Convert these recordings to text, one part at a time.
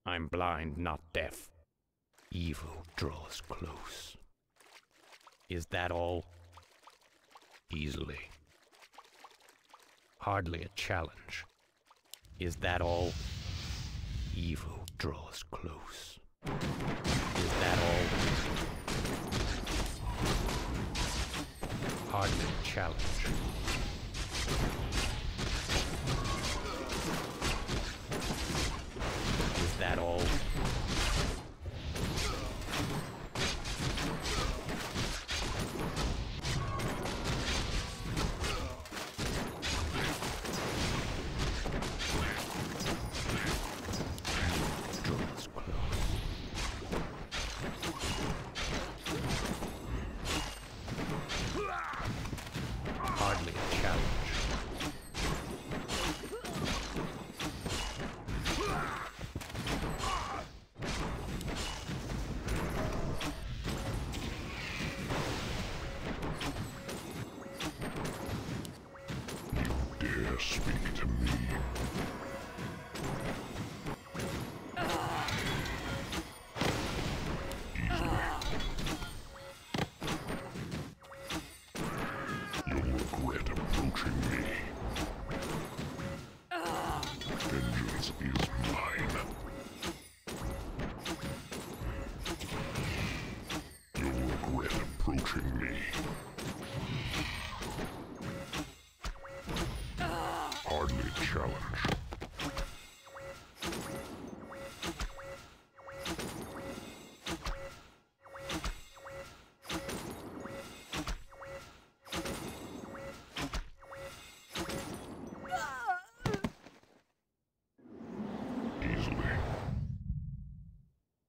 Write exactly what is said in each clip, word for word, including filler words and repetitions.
I'm blind, not deaf. Evil draws close. Is that all? Easily. Hardly a challenge. Is that all? Evil draws close. Is that all? Hardly a challenge. Is that all? Draws close. Hardly a challenge. Dare speak to me. Easily. You'll regret approaching me. Vengeance is mine. You'll regret approaching me. Hardly a challenge. Easily.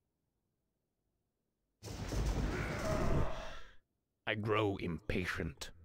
I grow impatient.